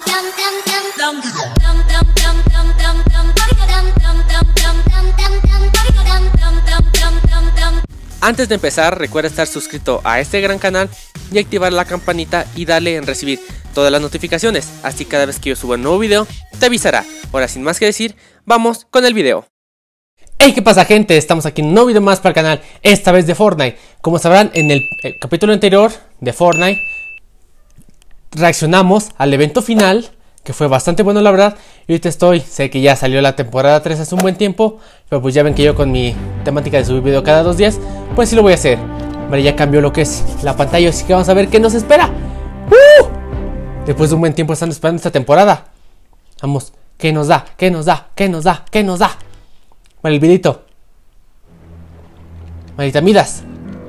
Antes de empezar, recuerda estar suscrito a este gran canal y activar la campanita y darle en recibir todas las notificaciones, así cada vez que yo suba un nuevo video te avisará. Ahora sin más que decir, vamos con el video. Hey, ¿qué pasa, gente? Estamos aquí en un nuevo video más para el canal, esta vez de Fortnite. Como sabrán, en el capítulo anterior de Fortnite reaccionamos al evento final, que fue bastante bueno, la verdad. Y ahorita sé que ya salió la temporada 3 hace un buen tiempo, pero pues ya ven que yo con mi temática de subir video cada 2 días, pues sí lo voy a hacer. Vale, ya cambió lo que es la pantalla, así que vamos a ver qué nos espera. Después de un buen tiempo estando esperando esta temporada. Vamos, ¿qué nos da? ¿Qué nos da? ¿Qué nos da? ¿Qué nos da? Vale, el videito. Maldita Midas.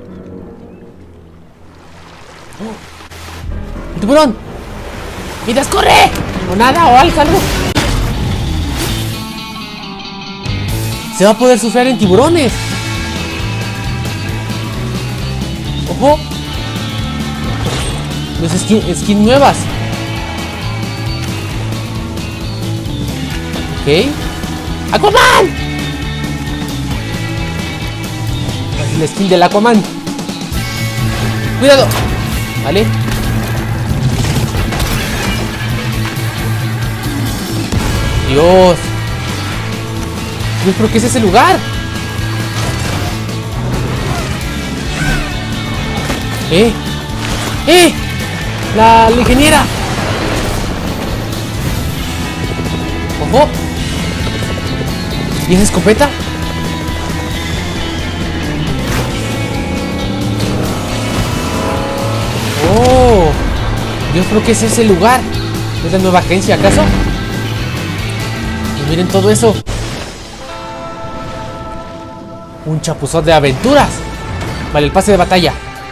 ¡El tiburón! ¡Midas, corre! O nada, o algo. Se va a poder surfear en tiburones. ¡Ojo! Los skins nuevas. Ok. ¡Aquaman! El skin del Aquaman. Cuidado. Vale. Dios. Yo creo que ese es el lugar. La ingeniera. Ojo. ¿Y esa escopeta? Oh, yo creo que ese es el lugar. ¿Es la nueva agencia acaso? Y miren todo eso. Un chapuzón de aventuras. Vale, el pase de batalla.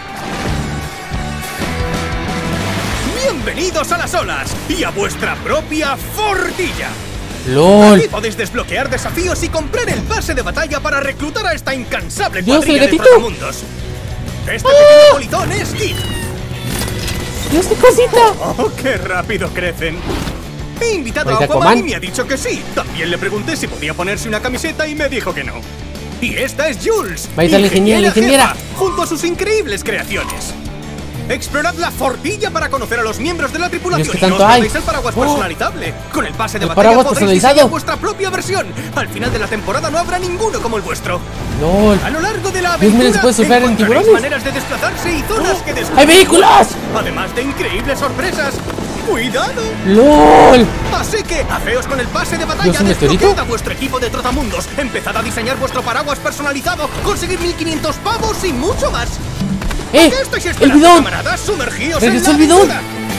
Bienvenidos a las olas y a vuestra propia fortilla. ¡Lol! Aquí podéis desbloquear desafíos y comprar el pase de batalla para reclutar a esta incansable Dios, cuadrilla el de gatito. trotamundos. Este pequeño polizón es Kid. ¡Dios, qué cosita! ¡Oh, qué rápido crecen! He invitado a Aquaman Aquaman y me ha dicho que sí. También le pregunté si podía ponerse una camiseta y me dijo que no. Y esta es Jules, Ahí está la ingeniera. jefa, junto a sus increíbles creaciones. Explorad la fortilla para conocer a los miembros de la tripulación. Dios, ¿qué y no tanto os hay? perdáis el paraguas personalizable. Con el pase de El batalla paraguas podréis personalizado. diseñar vuestra propia versión. Al final de la temporada no habrá ninguno como el vuestro. ¡Lol! A lo largo de la Dios mío, aventura ¿se puede surfear en encontraréis tiburones? maneras de desplazarse y zonas que descubrir. ¡Hay vehículos! Además de increíbles sorpresas. ¡Cuidado! ¡Lol! Así que, hacéos con el pase de batalla, ¿Dios, un meteorito? desbloquead a vuestro equipo de trotamundos, empezad a diseñar vuestro paraguas personalizado, conseguid 1500 pavos y mucho más. ¿Qué estáis ¡El esperando, bidón! camaradas? ¡Sumergíos en ¡Regresó la el bidón! aventura!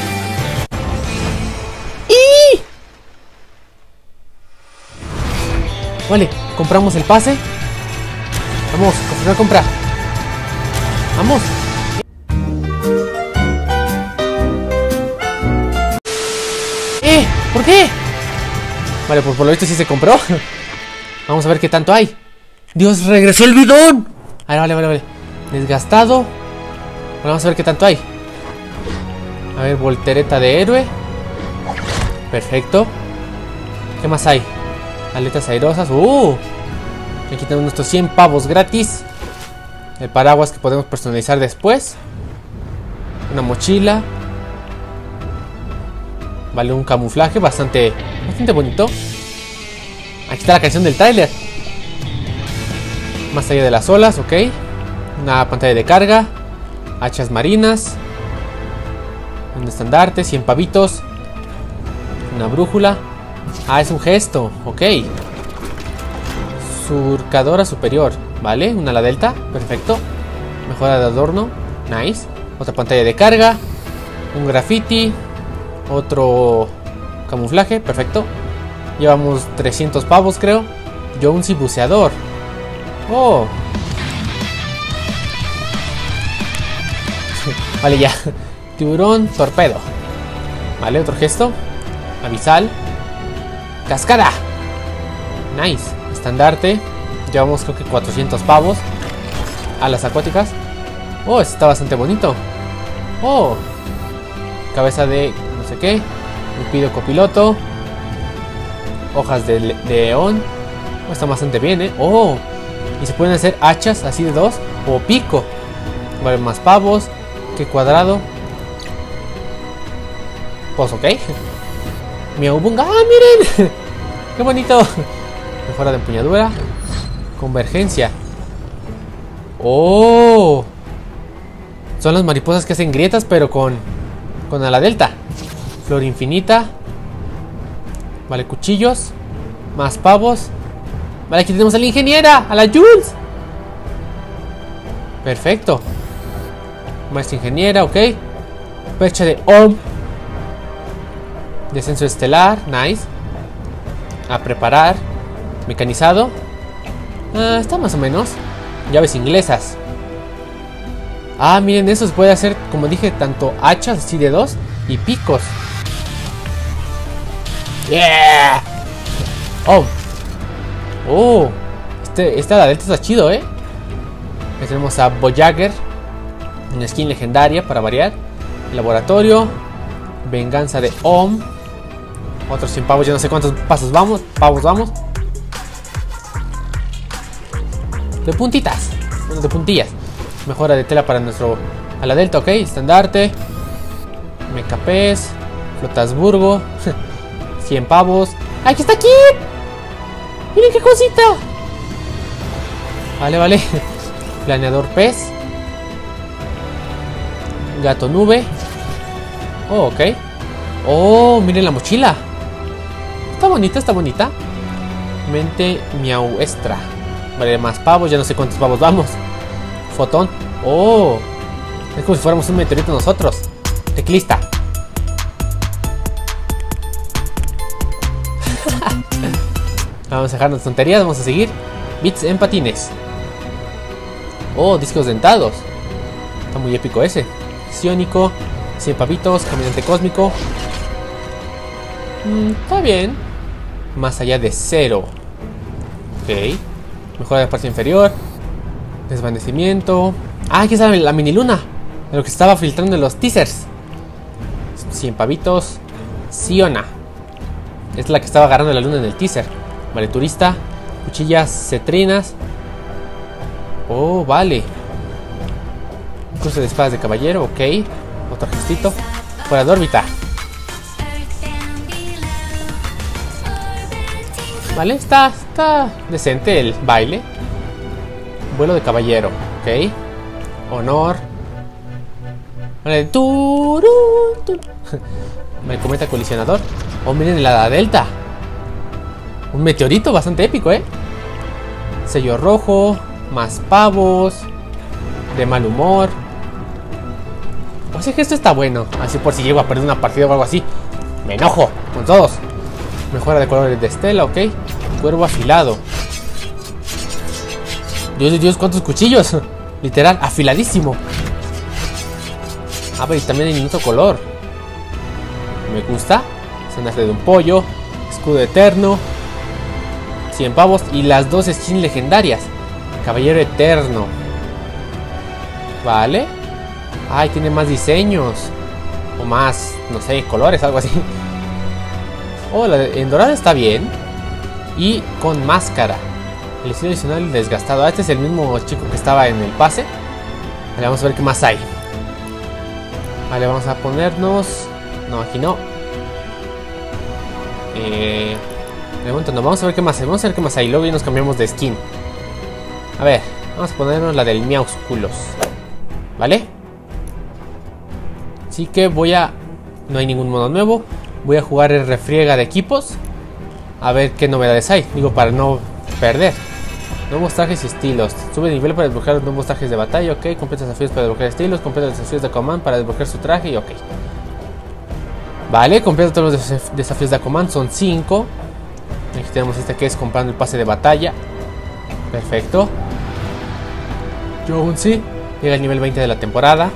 ¡Y! Vale, compramos el pase. Vamos, confirmar compra. Vamos. ¿Por qué? Vale, pues por lo visto sí se compró. Vamos a ver qué tanto hay. Dios, regresó el bidón. Vale. Desgastado. Bueno, vamos a ver qué tanto hay. A ver, voltereta de héroe. Perfecto. ¿Qué más hay? Aletas airosas. Aquí tenemos nuestros 100 pavos gratis. El paraguas que podemos personalizar después. Una mochila. Vale, un camuflaje bastante bonito. Aquí está la canción del tráiler. Más allá de las olas, ok. Una pantalla de carga. Hachas marinas. Un estandarte, 100 pavitos. Una brújula. Es un gesto, ok. Surcadora superior. Vale, una ala delta, perfecto. Mejora de adorno, nice. Otra pantalla de carga. Un graffiti. Otro camuflaje, perfecto. Llevamos 300 pavos, creo. Jonesy buceador. Vale, ya. Tiburón, torpedo. Vale, otro gesto. Avisal. Cascada. Nice. Estandarte. Llevamos creo que 400 pavos. Alas acuáticas. Este está bastante bonito. Cabeza de no sé qué. Me pido copiloto. Hojas de león. Oh, está bastante bien, ¿eh? Oh, y se pueden hacer hachas así de 2 o pico. Vale, más pavos. Que cuadrado. Pues ok. Miaubunga. ¡Ah, miren! ¡Qué bonito! Mejora de empuñadura. Convergencia. ¡Oh! Son las mariposas que hacen grietas, pero con ala delta. Flor infinita. Vale, cuchillos. Más pavos. Vale, aquí tenemos a la ingeniera. A la Jules. Perfecto. Maestra ingeniera, ok. Percha de Orm. Descenso estelar, nice. A preparar. Mecanizado. Está más o menos. Llaves inglesas. Ah, miren, eso se puede hacer, como dije, tanto hachas así de 2 y picos. Yeah. Oh, esta la delta está chido, ¿eh? Aquí tenemos a Voyager, una skin legendaria para variar. Laboratorio. Venganza de Om. Otros 100 pavos, ya no sé cuántos pavos vamos. De puntitas. Bueno, de puntillas. Mejora de tela para nuestro ala delta, ok. Estandarte. Mecapés. Flotasburgo. 100 pavos. ¡Aquí está aquí! ¡Miren qué cosita! Vale. Planeador pez. Gato nube. Oh, ok. Oh, miren la mochila. Está bonita. Mente miauestra. Vale, más pavos, ya no sé cuántos pavos vamos. Fotón. Oh, es como si fuéramos un meteorito nosotros. Teclista. Vamos a dejarnos tonterías, vamos a seguir. Bits en patines. Oh, discos dentados. Está muy épico ese. Ciónico. 100 pavitos. Caminante cósmico. Está bien. Más allá de 0. Ok. Mejora de la parte inferior. Desvanecimiento. Ah, aquí está la mini luna. De lo que estaba filtrando en los teasers. 100 pavitos. Siona. Es la que estaba agarrando la luna en el teaser. Vale, turista. Cuchillas cetrinas. Oh, vale. Cruce de espadas de caballero, ok. Otro gestito. Fuera de órbita. Vale, está decente el baile. Vuelo de caballero, ok. Honor. Vale, Me cometa colisionador. Oh, miren la delta. Un meteorito bastante épico, Sello rojo. Más pavos. De mal humor. O sea que esto está bueno. Así por si llego a perder una partida o algo así. Me enojo con todos. Mejora de colores de estela, ok. Cuervo afilado. Dios, cuántos cuchillos. Literal, afiladísimo. Ah, pero y también hay otro color. Me gusta. Cenaje de un pollo. Escudo eterno. 100 pavos. Y las 2 skins legendarias. Caballero eterno. Vale. Ay, tiene más diseños. O más, no sé, colores, algo así. Oh, en dorado está bien. Y con máscara. El estilo adicional desgastado. Este es el mismo chico que estaba en el pase. Vale, vamos a ver qué más hay. Vale, vamos a ponernos. No, aquí no. De momento no, vamos a ver qué más hay. Vamos a ver qué más hay. Luego ya nos cambiamos de skin. A ver, vamos a ponernos la del Miausculos. ¿Vale? Así que voy a... No hay ningún modo nuevo. Voy a jugar el refriega de equipos. A ver qué novedades hay. Digo, para no perder. Nuevos trajes y estilos. Sube de nivel para desbloquear los nuevos trajes de batalla. Ok. Completa desafíos para desbloquear estilos. Completa desafíos de Aquaman para desbloquear su traje. Y ok. Vale, completa todos los desafíos de Aquaman. Son 5. Aquí tenemos este que es comprando el pase de batalla. Perfecto. Jonesy. Llega al nivel 20 de la temporada.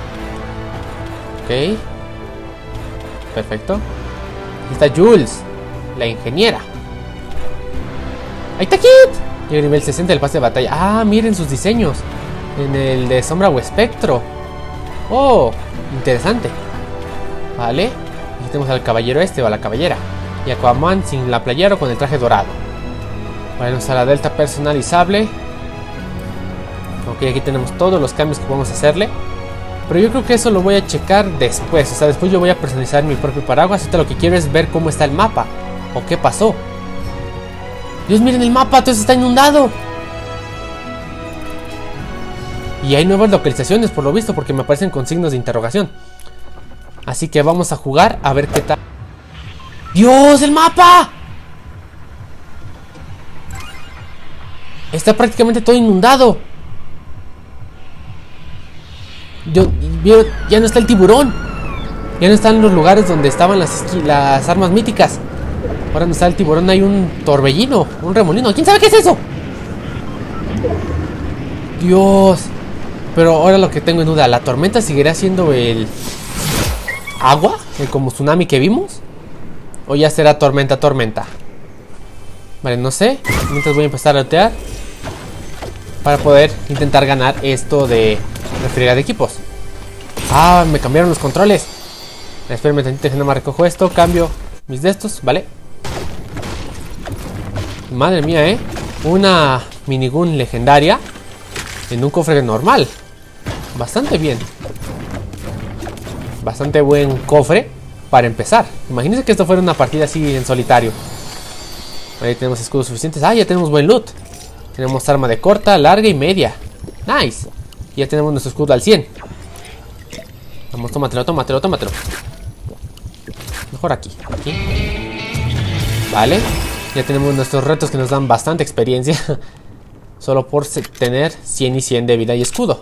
Ok. Perfecto. Aquí está Jules, la ingeniera. Ahí está Kit. Llega al nivel 60 del pase de batalla. Ah, miren sus diseños. En el de sombra o espectro. Oh, interesante. Vale. Aquí Aquí tenemos al caballero este o a la caballera. Y Aquaman sin la playera o con el traje dorado. Bueno, está la delta personalizable. Ok, aquí tenemos todos los cambios que podemos hacerle. Pero yo creo que eso lo voy a checar después. O sea, después yo voy a personalizar mi propio paraguas. Ahorita lo que quiero es ver cómo está el mapa. O qué pasó. Dios, miren el mapa, todo está inundado. Y hay nuevas localizaciones por lo visto, porque me aparecen con signos de interrogación. Así que vamos a jugar a ver qué tal. ¡Dios, el mapa! Está prácticamente todo inundado. Ya no está el tiburón. Ya no están los lugares donde estaban las armas míticas. Ahora no está el tiburón, hay un torbellino, un remolino. ¿Quién sabe qué es eso? Dios. Pero ahora lo que tengo en duda, ¿la tormenta seguirá siendo el agua? ¿El como tsunami que vimos? ¿O ya será tormenta? Vale, no sé. Mientras voy a empezar a lootear para poder intentar ganar esto de refrigerar de equipos. Ah, me cambiaron los controles. Espérenme tantito, que no me recojo esto. Cambio mis de estos, vale. Madre mía, una minigun legendaria en un cofre normal. Bastante bien. Bastante buen cofre para empezar. Imagínense que esto fuera una partida así en solitario. Ahí tenemos escudos suficientes. Ah, ya tenemos buen loot. Tenemos arma de corta, larga y media. Nice. Ya tenemos nuestro escudo al 100. Vamos, tómatelo. Mejor aquí. Vale. Ya tenemos nuestros retos que nos dan bastante experiencia. Solo por tener 100 y 100 de vida y escudo.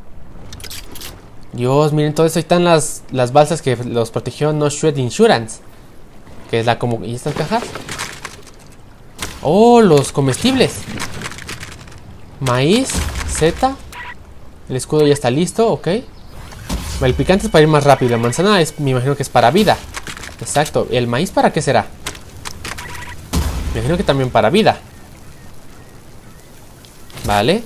Dios, miren todo eso. Ahí están las balsas que los protegió No Shred Insurance. Que es la como... ¿Y estas cajas? Oh, los comestibles. Maíz, Z. El escudo ya está listo, ok. El picante es para ir más rápido. La manzana me imagino que es para vida. Exacto. ¿El maíz para qué será? Me imagino que también para vida. Vale.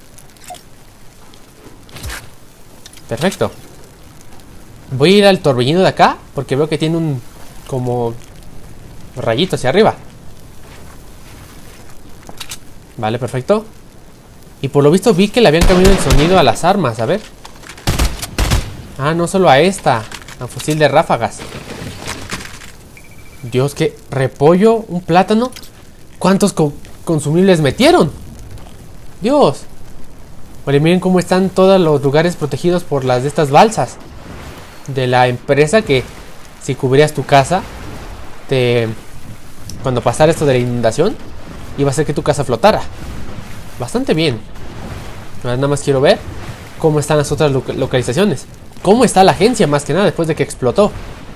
Perfecto. Voy a ir al torbellino de acá, porque veo que tiene un... como... rayito hacia arriba. Vale, perfecto. Y por lo visto vi que le habían cambiado el sonido a las armas, a ver. Ah, no solo a esta. A fusil de ráfagas. Dios, qué repollo, un plátano. ¿Cuántos consumibles metieron? Dios. Vale, miren cómo están todos los lugares protegidos por las de estas balsas. De la empresa que si cubrías tu casa, cuando pasara esto de la inundación, iba a hacer que tu casa flotara. Bastante bien. Nada más quiero ver cómo están las otras localizaciones. Cómo está la agencia más que nada después de que explotó.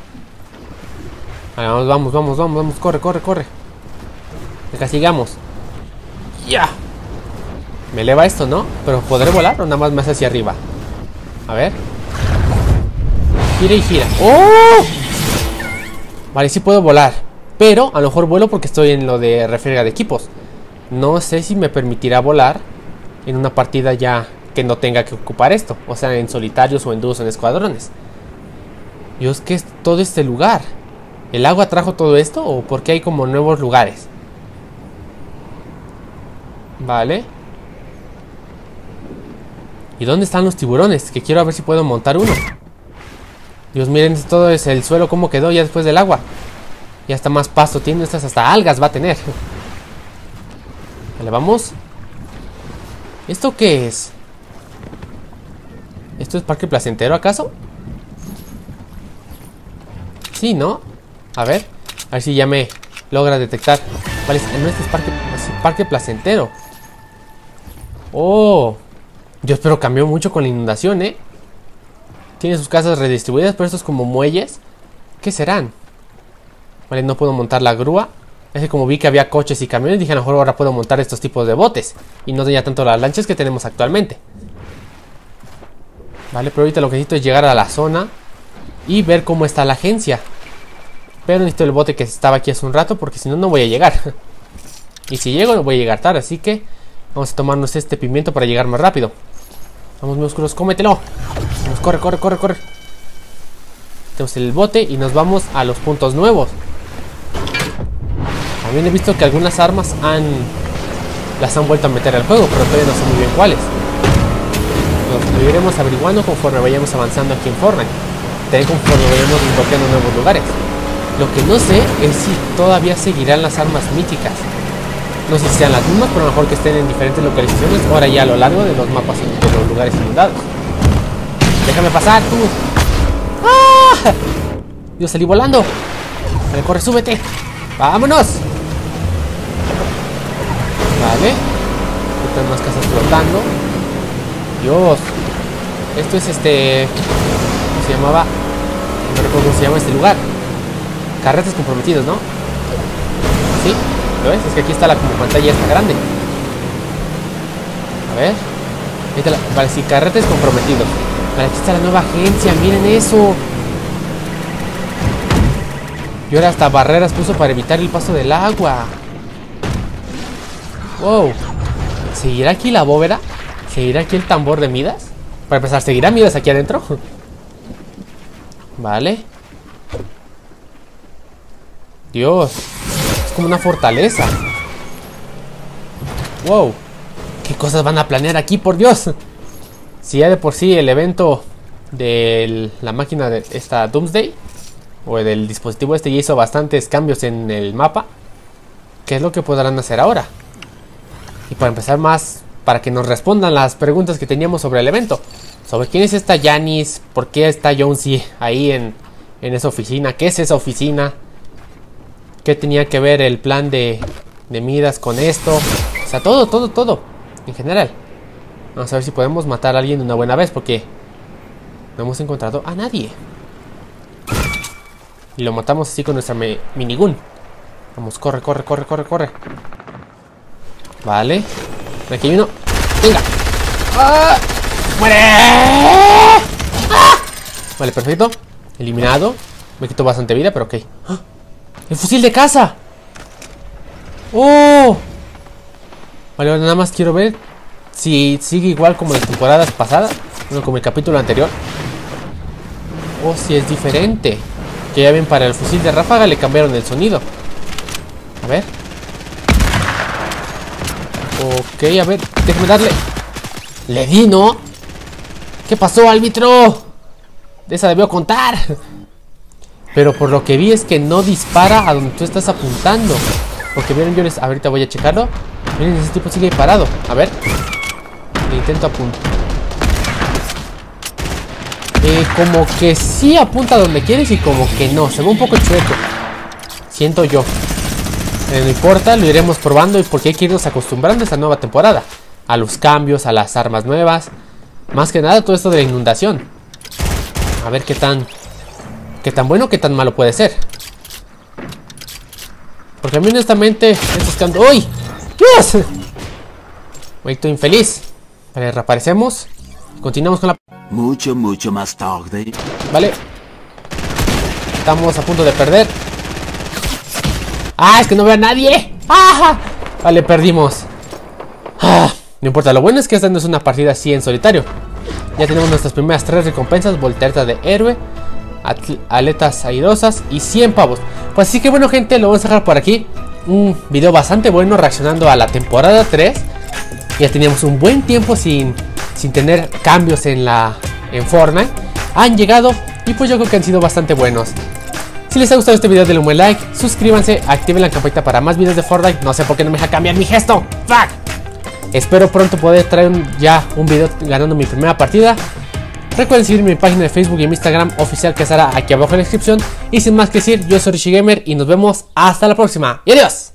Vale, vamos, corre. Acá sigamos. Ya. Me eleva esto, ¿no? Pero ¿podré volar o nada más me hace hacia arriba? A ver. Gira y gira. ¡Oh! Vale, sí puedo volar. Pero a lo mejor vuelo porque estoy en lo de refriega de equipos. No sé si me permitirá volar en una partida ya que no tenga que ocupar esto. O sea, en solitarios o en dúos o en escuadrones. Dios, ¿qué es todo este lugar? ¿El agua trajo todo esto o por qué hay como nuevos lugares? Vale. ¿Y dónde están los tiburones? Que quiero ver si puedo montar uno. Dios, miren, todo es el suelo como quedó ya después del agua. Ya está más pasto tiene, estas hasta algas va a tener. Vale, vamos. ¿Esto qué es? ¿Esto es parque placentero acaso? Sí, ¿no? A ver si ya me logra detectar. Vale, no, este es parque placentero. Oh, yo espero cambió mucho con la inundación, ¿eh? Tiene sus casas redistribuidas, pero estos como muelles. ¿Qué serán? Vale, no puedo montar la grúa. Es que como vi que había coches y camiones, dije a lo mejor ahora puedo montar estos tipos de botes. Y no tenía tanto las lanchas que tenemos actualmente. Vale, pero ahorita lo que necesito es llegar a la zona y ver cómo está la agencia. Pero necesito el bote que estaba aquí hace un rato, porque si no, no voy a llegar. Y si llego, no voy a llegar tarde, así que vamos a tomarnos este pimiento para llegar más rápido. Vamos, músculos, cómetelo. Vamos, corre. Tenemos el bote y nos vamos a los puntos nuevos. También he visto que algunas armas las han vuelto a meter al juego, pero todavía no sé muy bien cuáles. Lo iremos averiguando conforme vayamos avanzando aquí en Fortnite. También conforme vayamos desbloqueando nuevos lugares. Lo que no sé es si todavía seguirán las armas míticas. No sé si sean las mismas, pero a lo mejor que estén en diferentes localizaciones. Ahora ya a lo largo de los mapas de los lugares inundados. Déjame pasar, tú. ¡Ah! Yo salí volando. Vale, corre, súbete. ¡Vámonos! Vale. Están más casas flotando. Dios. Esto es ¿cómo se llamaba? No recuerdo cómo se llama este lugar. Carretes comprometidos, ¿no? ¿Sí? ¿Lo ves? Es que aquí está la como pantalla esta grande. A ver. Ahí está vale, sí, carretes comprometidos. Vale, aquí está la nueva agencia, miren eso. Y ahora hasta barreras puso para evitar el paso del agua. Wow. ¿Seguirá aquí la bóveda? ¿Seguirá aquí el tambor de Midas? Para empezar, ¿seguirá Midas aquí adentro? Vale. Dios. Es como una fortaleza. Wow. ¿Qué cosas van a planear aquí, por Dios? Si ya de por sí el evento de la máquina de esta Doomsday o del dispositivo ya hizo bastantes cambios en el mapa, ¿qué es lo que podrán hacer ahora? Y para empezar más, para que nos respondan las preguntas que teníamos sobre el evento. Sobre quién es esta Janice, por qué está Jonesy ahí en esa oficina, qué es esa oficina, qué tenía que ver el plan de Midas con esto. O sea, todo, en general. Vamos a ver si podemos matar a alguien de una buena vez, porque no hemos encontrado a nadie. Y lo matamos así con nuestra minigun. Vamos, corre. Vale. Aquí hay uno. ¡Venga! ¡Ah! ¡Muere! ¡Ah! Vale, perfecto. Eliminado. Me quitó bastante vida, pero ok. ¡Ah! ¡El fusil de caza! ¡Oh! Vale, ahora nada más quiero ver si sigue igual como las temporadas pasadas. Bueno, como el capítulo anterior. O si es diferente. Que ya ven, para el fusil de ráfaga le cambiaron el sonido. A ver. Ok, a ver, déjame darle. Le di, ¿no? ¿Qué pasó, árbitro? De esa debió contar. Pero por lo que vi es que no dispara a donde tú estás apuntando. Porque miren, yo ahorita voy a checarlo. Miren, ese tipo sigue parado. A ver. Le intento apuntar. Como que sí apunta donde quieres y como que no. Se ve un poco chueco. Siento yo. No importa, lo iremos probando y porque hay que irnos acostumbrando a esta nueva temporada. A los cambios, a las armas nuevas. Más que nada todo esto de la inundación. A ver qué tan bueno, qué tan malo puede ser. Porque a mí honestamente estos cambios... ¡Uy! ¡Dios! Momento infeliz. Vale, reaparecemos. Continuamos con la... Mucho más tarde. Vale. Estamos a punto de perder. ¡Ah! Es que no veo a nadie. ¡Ah! Vale, perdimos. ¡Ah! No importa, lo bueno es que esta no es una partida así en solitario. Ya tenemos nuestras primeras 3 recompensas: voltereta de héroe, aletas airosas y 100 pavos. Pues así que bueno, gente, lo vamos a dejar por aquí. Un video bastante bueno reaccionando a la temporada 3. Ya teníamos un buen tiempo sin tener cambios en Fortnite. Han llegado y pues yo creo que han sido bastante buenos. Si les ha gustado este video, denle un buen like, suscríbanse, activen la campanita para más videos de Fortnite. No sé por qué no me deja cambiar mi gesto. ¡Fuck! Espero pronto poder traer ya un video ganando mi primera partida. Recuerden seguir mi página de Facebook y mi Instagram oficial, que estará aquí abajo en la descripción. Y sin más que decir, yo soy Rishi Gamer y nos vemos hasta la próxima. ¡Y adiós!